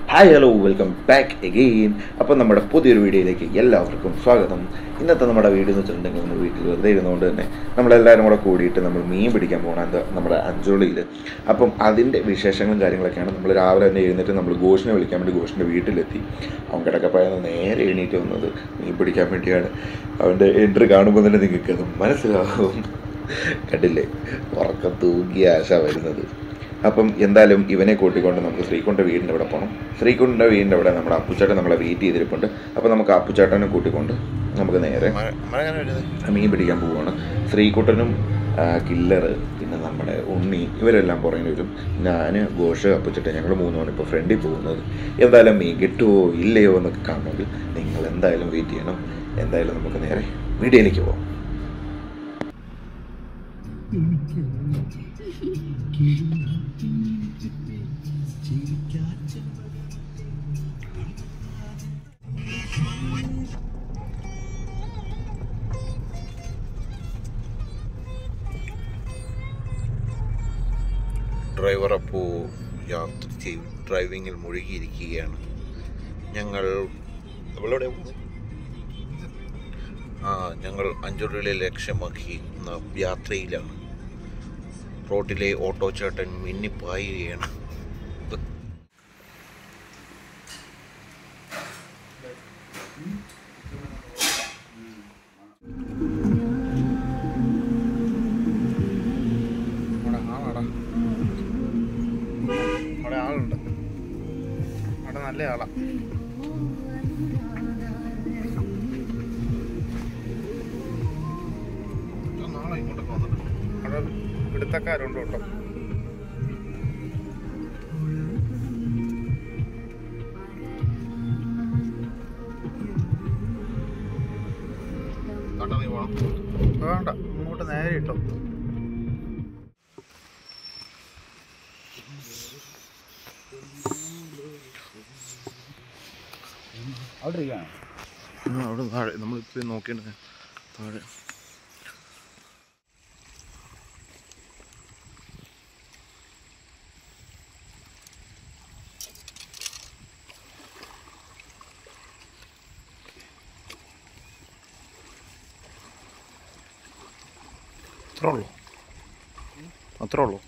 Hi hello welcome back again. അപ്പം നമ്മുടെ പുതിയൊരു വീഡിയോയിലേക്ക് എല്ലാവർക്കും സ്വാഗതം. ഇന്നത്തെ നമ്മുടെ വീഡിയോ എന്ന് വെച്ചിട്ടുണ്ടെങ്കിൽ നമ്മൾ വീട്ടിൽ വെറുതെ ഇരുന്നുകൊണ്ട് തന്നെ നമ്മളെല്ലാവരും കൂടെ കൂടിയിട്ട് നമ്മൾ മീൻ പിടിക്കാൻ പോകണം നമ്മുടെ അഞ്ചോളിയിൽ. അപ്പം അതിൻ്റെ വിശേഷങ്ങളും കാര്യങ്ങളൊക്കെയാണ്. നമ്മൾ രാവിലെ തന്നെ എഴുന്നേറ്റ് നമ്മൾ ഘോഷിനെ വിളിക്കാൻ വേണ്ടി ഘോഷിൻ്റെ വീട്ടിലെത്തി. അവൻ കിടക്കപ്പായെന്ന് നേരെ എണീറ്റ് വന്നത് മീൻ പിടിക്കാൻ വേണ്ടിയാണ്. അവൻ്റെ എൻട്രി കാണുമ്പോൾ തന്നെ നിങ്ങൾക്കത് മനസ്സിലാവും. കണ്ടില്ലേ, ഉറക്കം തൂങ്ങിയ ആശ വരുന്നത്. അപ്പം എന്തായാലും ഇവനെ കൂട്ടിക്കൊണ്ട് നമുക്ക് ശ്രീകുണ്ഠ വീടിൻ്റെ അവിടെ പോകണം. ശ്രീകുണ്ഠ വീടിൻ്റെ അവിടെ നമ്മുടെ അപ്പുച്ചേട്ടൻ നമ്മളെ വെയിറ്റ് ചെയ്തിരിപ്പുണ്ട്. അപ്പോൾ നമുക്ക് അപ്പുച്ചേട്ടനെ കൂട്ടിക്കൊണ്ട് നമുക്ക് നേരെ മീൻ പിടിക്കാൻ പോവുകയാണ്. ശ്രീകുട്ടനും കില്ലർ പിന്നെ നമ്മുടെ ഉണ്ണി ഇവരെല്ലാം പുറകിൽ വരും. ഞാൻ ഘോഷ് അപ്പുച്ചേട്ടൻ ഞങ്ങൾ മൂന്നുമാണ് ഇപ്പോൾ ഫ്രണ്ടിൽ പോകുന്നത്. എന്തായാലും മീൻ കിട്ടുമോ ഇല്ലയോ എന്നൊക്കെ കാണണമെങ്കിൽ നിങ്ങൾ എന്തായാലും വെയിറ്റ് ചെയ്യണം. എന്തായാലും നമുക്ക് നേരെ വീഡിയോയിലേക്ക് പോകാം. ഡ്രൈവർ അപ്പോൾ യാത്ര ചെയ്യും, ഡ്രൈവിങ്ങിൽ മുഴുകിയിരിക്കുകയാണ്. ഞങ്ങൾ അഞ്ചോളിലെ ലക്ഷ്യമാക്കി യാത്രയിലാണ്. റോഡിലെ ഓട്ടോ ചേട്ടൻ മിന്നിപ്പായുകയാണ്. അവിടെ ആളുണ്ട്, അവിടെ നല്ല ആളാ. നാളെ ഇങ്ങോട്ടൊക്കെ വന്നിട്ടുണ്ട്. അവിടെ പിടുത്തക്കാരുണ്ട് കേട്ടോ. വേണ്ട, ഇങ്ങോട്ട് നേരെ ഇട്ടോ. അവിടെ അവിടെ താഴെ നമ്മളിപ്പോൾ നോക്കേണ്ടത് താഴെ. അത്രേ ഉള്ളൂ.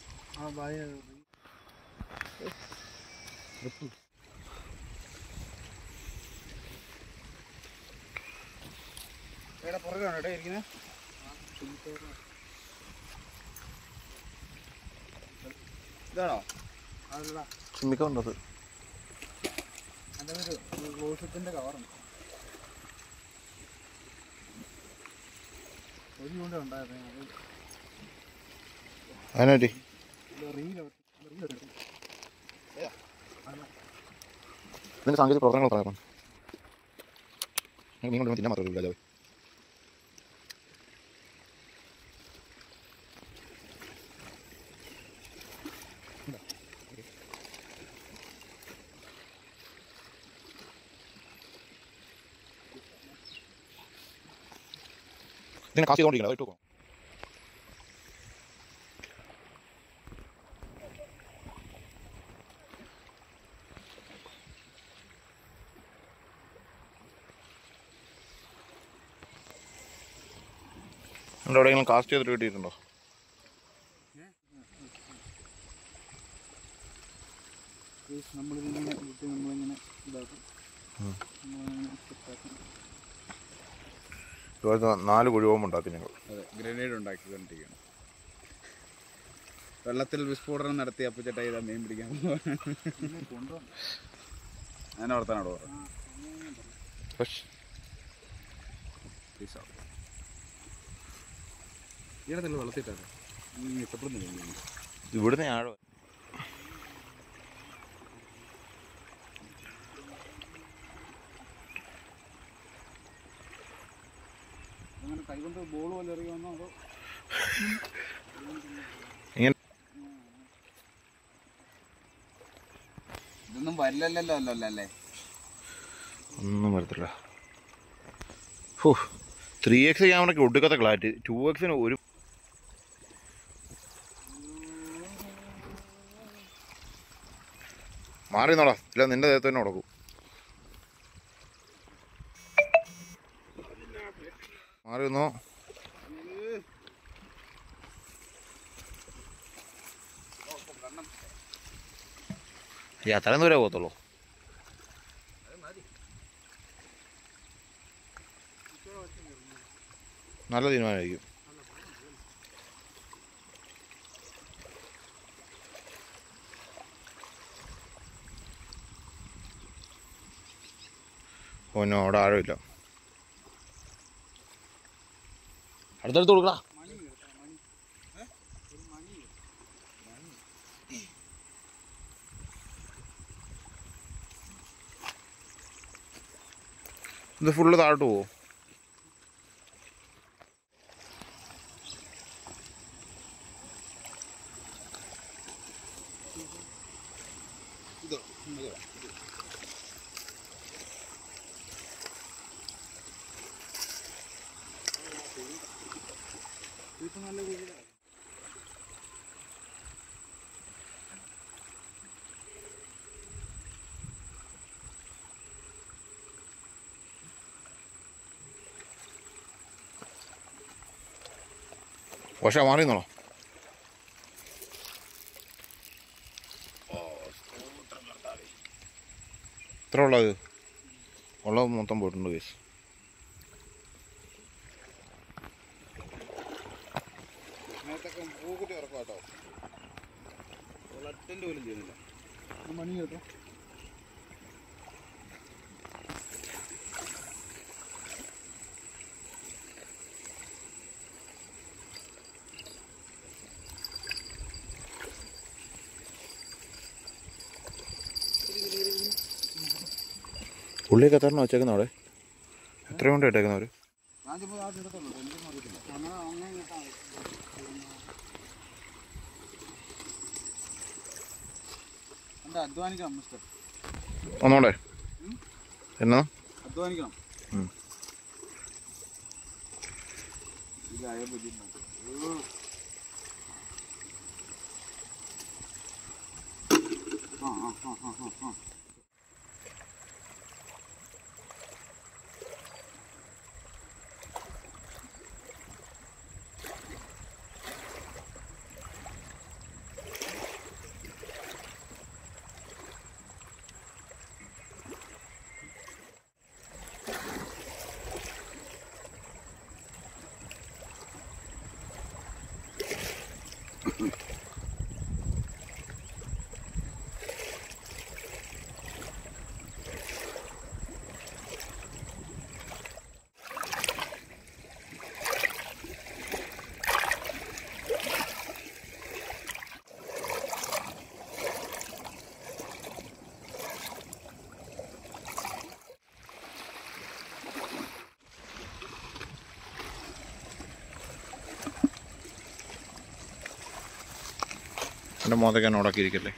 പുറകാണ് കേട്ടോ ഇരിക്കുന്നത്. ഇതാണോ? അതല്ല, ചിമ്മിക്കുണ്ടത്. അതിൻ്റെ ഒരു ഗ്ലോഷത്തിൻ്റെ കവറുണ്ട്. ഒരു ചൂണ്ട ഉണ്ടായിരുന്നു. അതിനാറ്റി ഇതിൻ്റെ സാങ്കേതിക പ്രവർത്തനങ്ങൾ പറയാം. നിങ്ങൾ തിന്നാൻ മാത്രമല്ല രാജാവ്. ഇതിനെ കാശ് ചെയ്തുകൊണ്ടിരിക്കണം. അത് ഇട്ടു പോകാം. നമ്മുടെ എവിടെയെങ്കിലും കാസ്റ്റ് ചെയ്തിട്ട് കിട്ടിയിട്ടുണ്ടോ? നമ്മളിങ്ങനെ ഇതാക്കും. 4 കുഴിവും ഉണ്ടാക്കി ഞങ്ങൾ. അതെ, ഗ്രനേഡ് ഉണ്ടാക്കിക്കൊണ്ടിരിക്കുകയാണ്. വെള്ളത്തിൽ വിസ്ഫോടനം നടത്തി അപ്പച്ചേട്ടാ ഇതാ മീൻ പിടിക്കാൻ കൊണ്ടുവന്നു. ഞാൻ അവിടെത്താനോട് പറഞ്ഞു. ഇവിടെ തന്നെ വെള്ളത്തിട്ടാണ് ഇഷ്ടപ്പെടുന്നില്ല. ഇവിടുന്ന് ആഴം അങ്ങനെ കൈകൊണ്ട് ബോൾ പോലെ എറിയുമെന്നോ അതോ ഇതൊന്നും വരില്ലല്ലോ അല്ലേ? ഒന്നും വരത്തില്ല. 3x ക്യാമറയ്ക്ക് ഒടുക്കത്തെ ക്ലാരിറ്റി. 2xന് ഒരു മാറിന്നോടാ, ഇല്ല നിന്റെ ദേഹത്ത് തന്നെ ഉടക്കും. മാറി വന്നോ. ഈ അത്രയും ദൂരേ പോകത്തുള്ളൂ. നല്ല തീരുമാനമായിരിക്കും. ഓനോ അവിടെ ആഴമില്ല. അടുത്തടുത്ത് കൊടുക്കടാ. ഇത് ഫുള്ള് താഴോട്ട് പോവോ? പക്ഷേ മാറിയെന്നോളോ. എത്ര ഉള്ളത്? ഉള്ളത് മൊത്തം പോയിട്ടുണ്ട് കേസ്. പൂക്കുട്ടി ഉറക്കാം കേട്ടോ. അറ്റൻ്റെ പോലും ചെയ്യുന്നില്ല. മണി കേട്ടോ. പുള്ളിയൊക്കെ എത്ര വെച്ചേക്കുന്ന അവിടെ? എത്ര കൊണ്ട് ഇട്ടേക്കുന്നവർ? അധ്വാനിക്കണം മിസ്റ്റർ. ഒന്നോടെ എന്നാ അധ്വാനിക്കണം. എൻ്റെ മോതൊക്കെ എന്നെ ഉടക്കിയിരിക്കല്ലേ.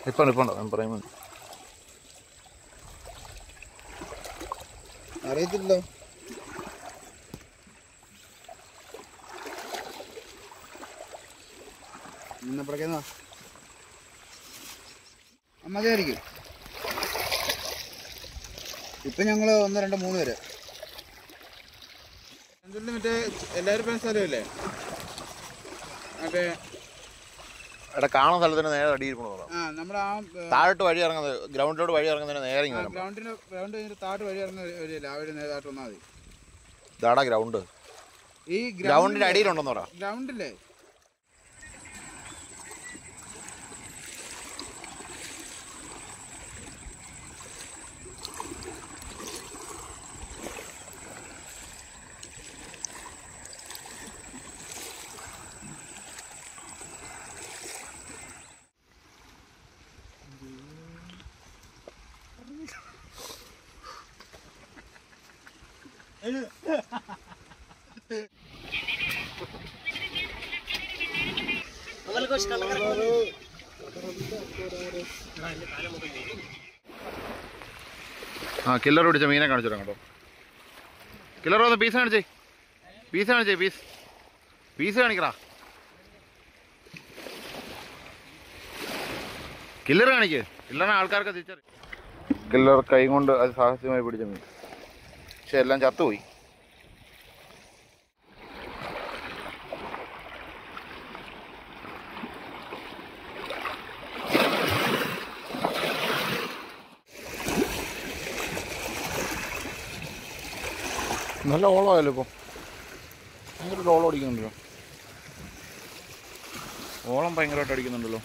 ഇപ്പം ഉണ്ടോ ഞാൻ പറയുമ്പോൾ അറിയത്തില്ലോ. ഇന്നപ്പോഴേക്കാ മതിയായിരിക്കും. ഇപ്പം ഞങ്ങൾ 1, 2, 3 പേര്. മറ്റേ എല്ലാവരും പേര് സ്ഥലമല്ലേ മറ്റേ എടാ കാണുന്ന സ്ഥലത്തിന് നേരെ അടിയിരിക്കണോ? നമ്മുടെ ആ താഴോട്ട് വഴി ഇറങ്ങുന്നത് ഗ്രൗണ്ടിലോട്ട് വഴി ഇറങ്ങുന്നതിന് നേരെ ഗ്രൗണ്ട് കഴിഞ്ഞിട്ട് താഴോട്ട് വഴി ഇറങ്ങുന്ന വഴിയല്ല, ആ വഴി നേതാട്ട് വന്നാൽ മതി. ഇതാടാ ഗ്രൗണ്ട്. ഈ ഗ്രൗണ്ടിന്റെ അടിയിലുണ്ടെന്ന് പറ. ഗ്രൗണ്ടില്ലേ കില്ലർ പിടിച്ച മീനെ കാണിച്ചു തരാം കേട്ടോ. കില്ലർ വന്ന് പീസ് കാണിച്ചേ, പീസ് കാണിക്കടാ. കില്ലർ കാണിക്ക്. കില്ലറിനെ ആൾക്കാർക്ക് തിരിച്ചറിയാം. കില്ലർ കൈ കൊണ്ട് അത് സാഹസ്യമായി പിടിച്ച മീൻ, പക്ഷെ എല്ലാം ചത്തുപോയി. നല്ല ഓളമായല്ലോ ഇപ്പം, ഭയങ്കര ഓളം അടിക്കുന്നുണ്ടല്ലോ. ഓളം ഭയങ്കരമായിട്ട് അടിക്കുന്നുണ്ടല്ലോ.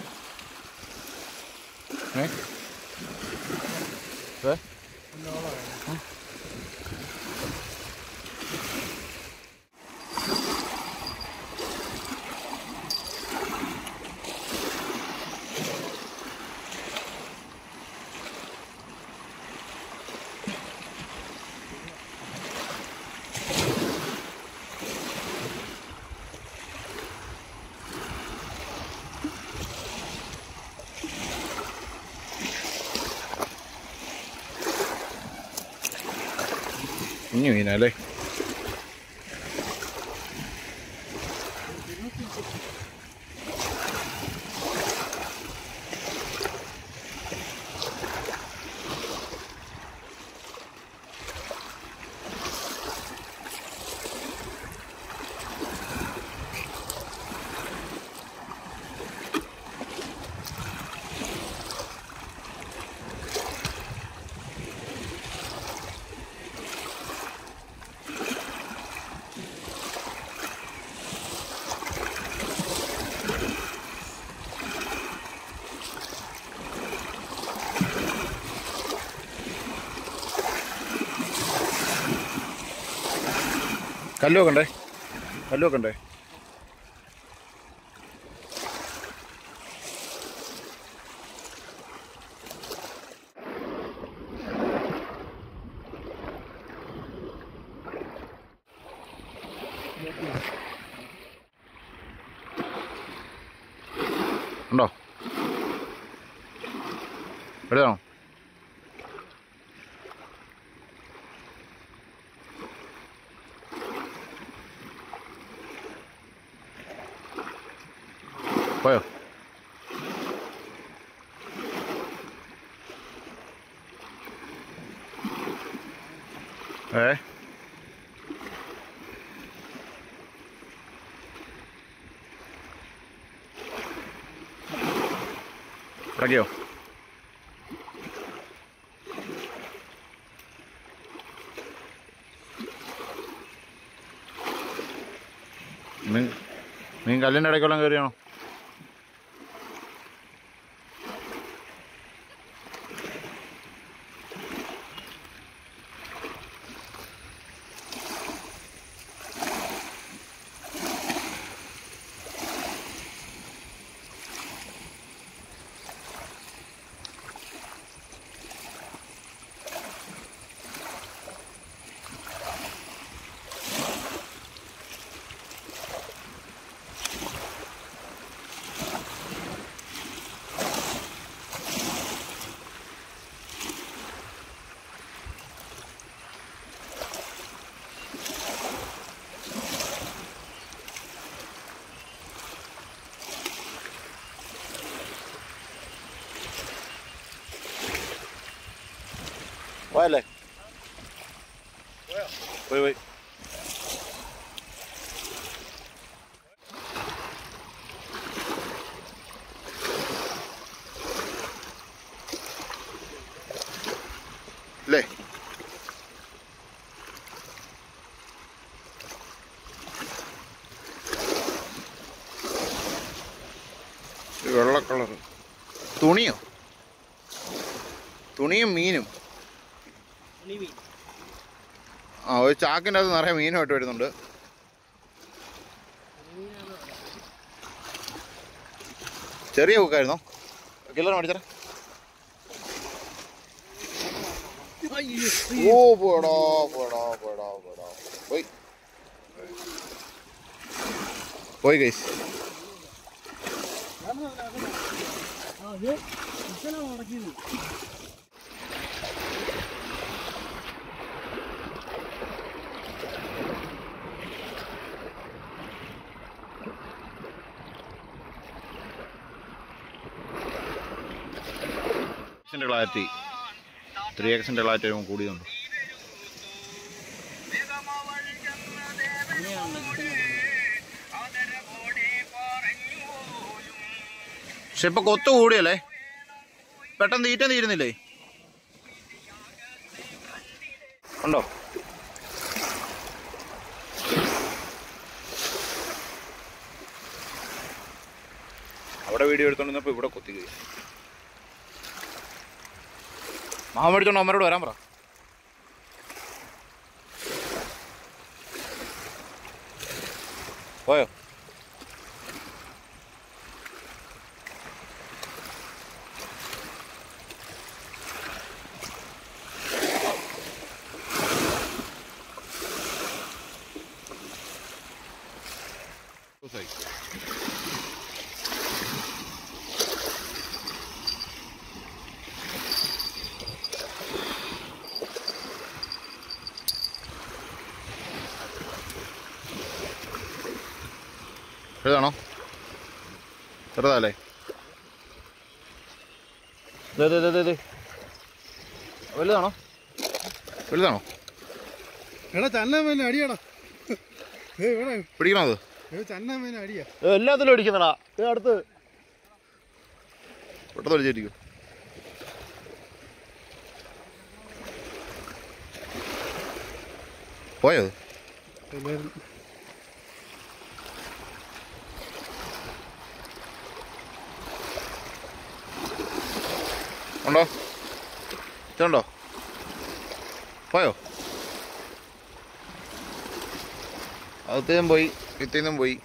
കുഞ്ഞു മീനല്ലേ? കല്ല് വെക്കണ്ടേ? ഉണ്ടോ? എവിടെയാണോ? പോയോ? ഇറങ്ങിയോ? മീൻ കല്ലിൻ്റെ ഇടയ്ക്കെല്ലാം കയറിയാണോ? പോയല്ലേ? പോയി പോയി. അല്ലേ? വെള്ള കളറ് തുണിയോ? തുണിയും മീനും. ആ, ഒരു ചാക്കിൻ്റെ അകത്ത് നിറയെ മീനുമായിട്ട് വരുന്നുണ്ട്. ചെറിയ ബുക്കായിരുന്നോ? കിലോ മേടിച്ചേ. ഓ പോടാ പോടാ പോടാ പോടാ. പോയി പോയി ഗൈസ്. ക്ലാരിറ്റി 3x ക്ലാരിറ്റി വരുമ്പോൾ കൂടിയുണ്ട്. പക്ഷെ ഇപ്പൊ കൊത്തു കൂടിയല്ലേ, പെട്ടെന്ന് തീറ്റ തീരുന്നില്ലേ? ഉണ്ടോ? അവിടെ വീഡിയോ എടുത്തോണ്ടിരുന്നപ്പോ ഇവിടെ കൊത്തി പോയി. മാമ മേടിച്ചോണ്ട് അമ്മരോട് വരാൻ പറ. പോയോ? ചെറുതാണോ? ചെറുതല്ലേ? വലുതാണോ? വലുതാണോ? എടാ ചന്നമീൻ അടിയടാ. പിടിക്കണോ? അത് ചന്നമീൻ അടിയാ. എല്ലാത്തിലും അടിക്കുന്നടാ. അടുത്ത് പെട്ടെന്ന് അടിച്ചിരിക്കും. പോയോ? ഉണ്ടോ? ഇതുണ്ടോ? പോയോ? അകത്തേന്നും പോയി, ഇത്തേന്നും പോയി.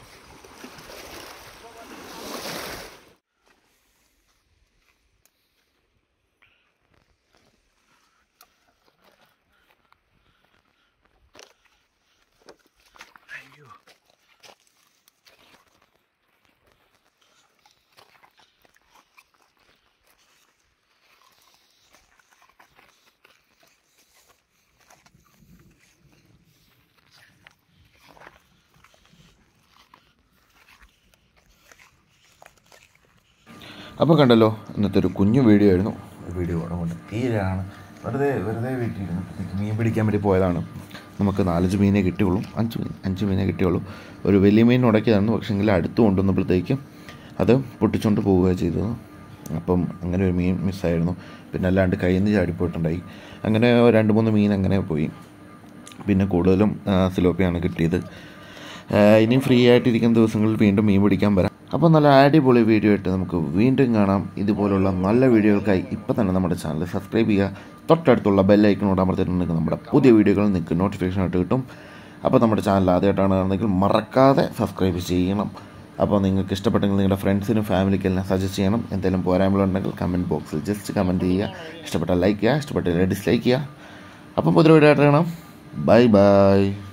അപ്പോൾ കണ്ടല്ലോ, ഇന്നത്തെ ഒരു കുഞ്ഞു വീഡിയോ ആയിരുന്നു. വീഡിയോ കൊണ്ട് തീരാണ് വെറുതെ വീട്ടിലിരുന്നു മീൻ പിടിക്കാൻ വേണ്ടി പോയതാണ്. നമുക്ക് 4 മീനേ കിട്ടിയുള്ളൂ, 5 മീനേ കിട്ടിയുള്ളൂ. ഒരു വലിയ മീൻ ഉടക്കിയതായിരുന്നു, പക്ഷേങ്കിൽ അടുത്ത് കൊണ്ടുവന്നപ്പോഴത്തേക്കും അത് പൊട്ടിച്ചുകൊണ്ട് പോവുകയാണ് ചെയ്തത്. അപ്പം അങ്ങനെ ഒരു മീൻ മിസ്സായിരുന്നു. പിന്നെ അല്ലാണ്ട് കയ്യിൽ നിന്ന് ചാടിപ്പോയിട്ടുണ്ടായി. അങ്ങനെ 2-3 മീൻ അങ്ങനെ പോയി. പിന്നെ കൂടുതലും സിലോപ്പിയാണ് കിട്ടിയത്. ഇനിയും ഫ്രീ ആയിട്ടിരിക്കുന്ന ദിവസങ്ങളിൽ വീണ്ടും മീൻ പിടിക്കാൻ വരാം. അപ്പോൾ നല്ല അടിപൊളി വീഡിയോ ആയിട്ട് നമുക്ക് വീണ്ടും കാണാം. ഇതുപോലുള്ള നല്ല വീഡിയോകൾക്കായി ഇപ്പോൾ തന്നെ നമ്മുടെ ചാനൽ സബ്സ്ക്രൈബ് ചെയ്യുക. തൊട്ടടുത്തുള്ള ബെല്ലൈക്കണോട് അമർത്തിയിട്ടുണ്ടെങ്കിൽ നമ്മുടെ പുതിയ വീഡിയോകൾ നിങ്ങൾക്ക് നോട്ടിഫിക്കേഷൻ ആയിട്ട് കിട്ടും. അപ്പോൾ നമ്മുടെ ചാനൽ ആദ്യമായിട്ടാണ് കാണുന്നതെങ്കിൽ മറക്കാതെ സബ്സ്ക്രൈബ് ചെയ്യണം. അപ്പോൾ നിങ്ങൾക്ക് ഇഷ്ടപ്പെട്ടെങ്കിൽ നിങ്ങളുടെ ഫ്രണ്ട്സിനും ഫാമിലിക്കെല്ലാം സജസ്റ്റ് ചെയ്യണം. എന്തെങ്കിലും പോരായ്മകളുണ്ടെങ്കിൽ കമൻറ്റ് ബോക്സിൽ ജസ്റ്റ് കമൻറ്റ് ചെയ്യുക. ഇഷ്ടപ്പെട്ടാൽ ലൈക്ക് ചെയ്യുക, ഇഷ്ടപ്പെട്ടില്ല ഡിസ്ലൈക്ക് ചെയ്യുക. അപ്പോൾ പുതിയ വീഡിയോ ആയിട്ട് കാണാം. Bye by.